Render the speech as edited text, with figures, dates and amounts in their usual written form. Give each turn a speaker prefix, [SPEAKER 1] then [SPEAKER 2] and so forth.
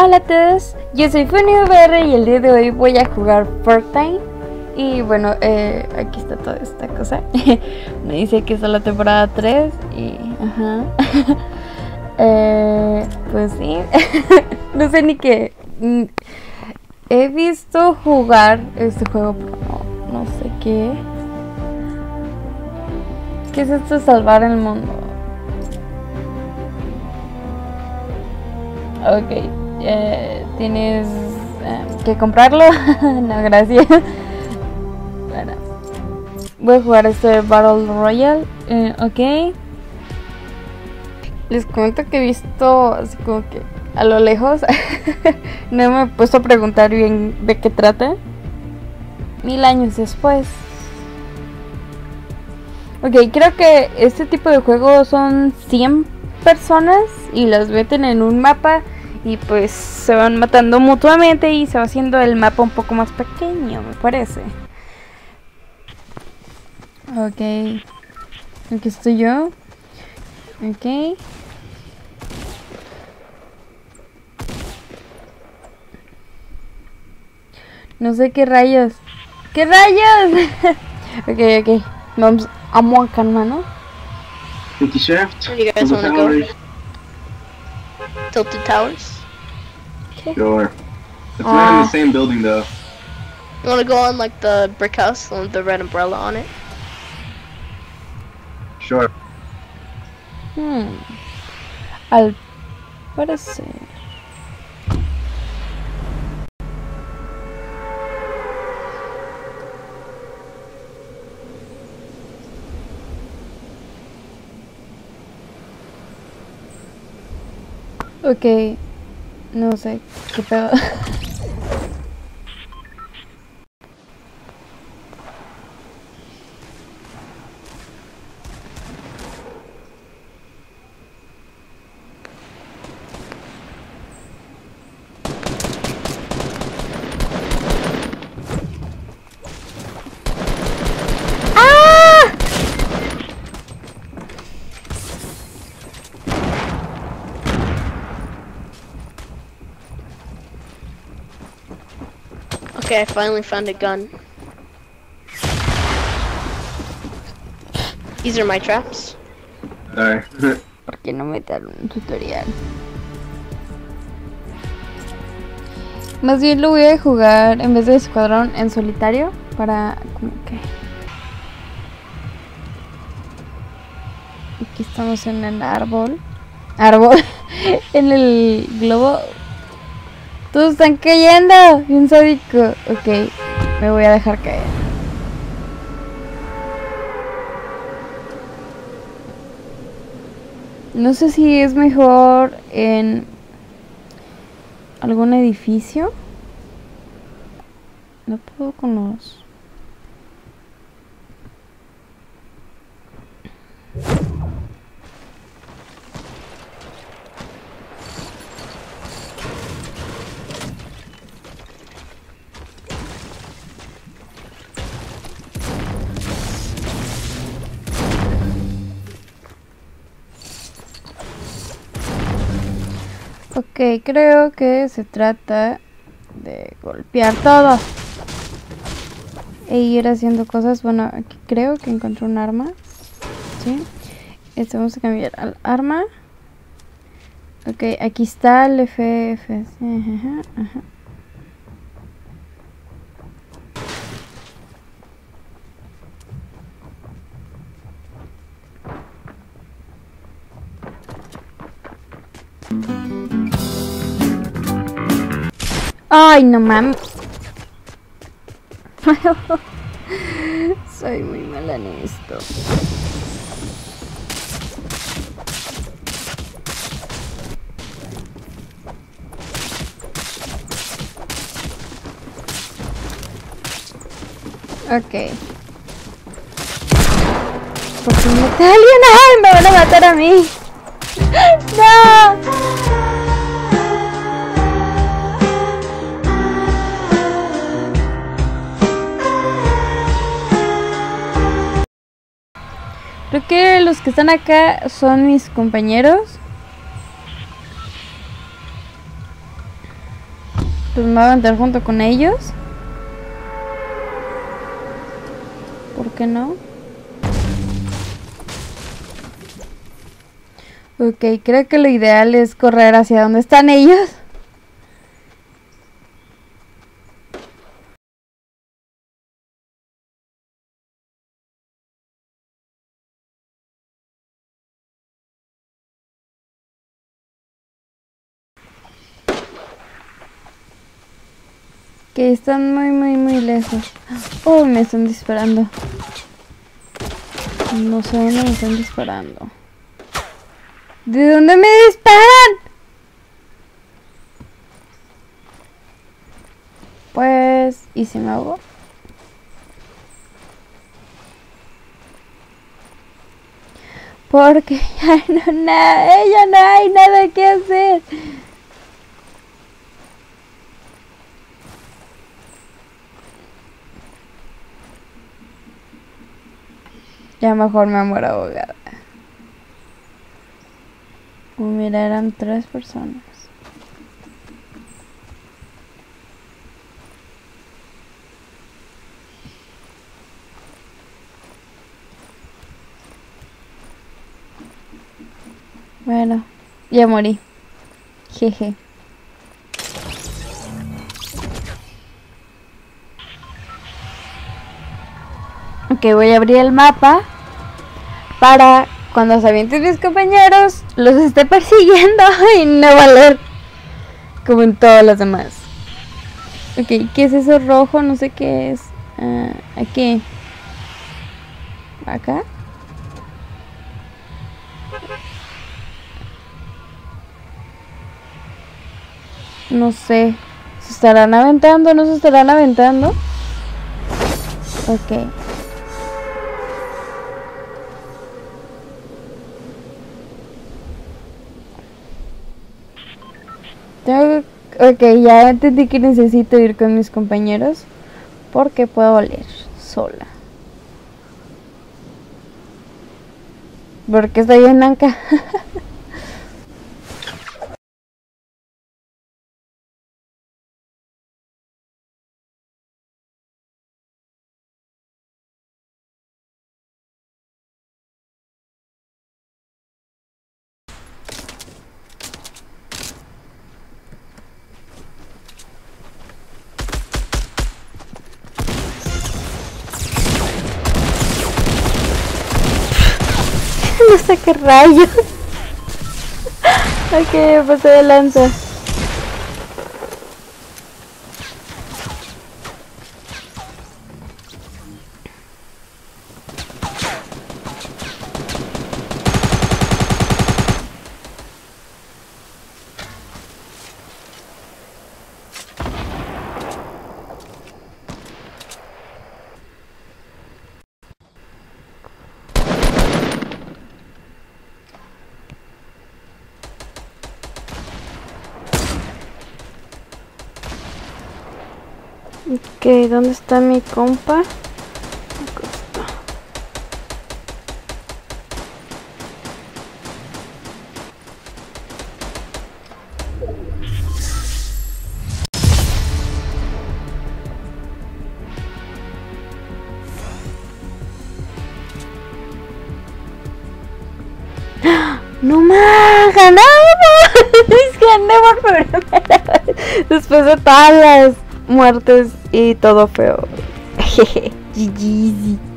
[SPEAKER 1] Hola a todos, yo soy FuniVR y el día de hoy voy a jugar Fortnite. Y bueno, aquí está toda esta cosa. Me dice que es la temporada 3 y... ajá. Pues sí. No sé ni qué. He visto jugar este juego, pero no sé qué. ¿Qué es esto de salvar el mundo? Ok, tienes que comprarlo. No, gracias. Bueno, voy a jugar este Battle Royale. Ok. Les comento que he visto así como que a lo lejos. No me he puesto a preguntar bien de qué trata. 1000 años después. Ok, creo que este tipo de juegos son 100 personas y las meten en un mapa y pues se van matando mutuamente y se va haciendo el mapa un poco más pequeño, me parece. Ok, aquí estoy yo. Ok. No sé qué rayos. ¿Qué rayos? Ok. Vamos a calmar, ¿no?
[SPEAKER 2] Thank you, Chef.
[SPEAKER 3] Where do you guys want to go? Tilted Towers?
[SPEAKER 2] Sure. It's not in the same building, though.
[SPEAKER 3] You want to go on like the brick house, the one with the red umbrella on it?
[SPEAKER 2] Sure.
[SPEAKER 1] Al parecer. Ok, no sé qué pedo.
[SPEAKER 3] Okay, I finally found a gun. These are my traps.
[SPEAKER 2] Sorry.
[SPEAKER 1] ¿Por qué no meter un tutorial? Más bien lo voy a jugar en vez de escuadrón en solitario para como que... Aquí estamos en el árbol. En el globo. Todos están cayendo. Bien sádico. Ok, me voy a dejar caer. No sé si es mejor en algún edificio. No puedo con los... Ok, creo que se trata de golpear todo e ir haciendo cosas. Bueno, aquí creo que encontré un arma. Sí. Vamos a cambiar al arma. Ok, aquí está el FF. Ajá. Ay, no mames. Soy muy mala en esto. Ok. ¿Por qué me mata a alguien? ¡Ay! ¡Me van a matar a mí! ¡No! Creo que los que están acá son mis compañeros. Pues me voy a aventar junto con ellos. ¿Por qué no? Ok, creo que lo ideal es correr hacia donde están ellos. Que están muy lejos. Oh, me están disparando. No sé dónde me están disparando. ¿De dónde me disparan? Pues... ¿y si me ahogo? Porque ya no hay nada que hacer. Ya mejor me muero ahogada. Oh, mira, eran 3 personas. Bueno, ya morí. Jeje. Ok, voy a abrir el mapa para cuando se avienten mis compañeros los esté persiguiendo y no valer como en todos los demás. Ok, ¿qué es eso rojo? No sé qué es. Aquí. ¿Acá? No sé. ¿Se estarán aventando? ¿No se estarán aventando? Ok. Ok, ya entendí que necesito ir con mis compañeros porque puedo oler sola. Porque estoy en Anca. No sé qué rayos. Ok, pasé de lanza. Ok, ¿dónde está mi compa? Acá está. ¡No más! ¡Ganamos! ¡Gané por primera vez! Después de todas las muertes y todo feo. Jeje, GG.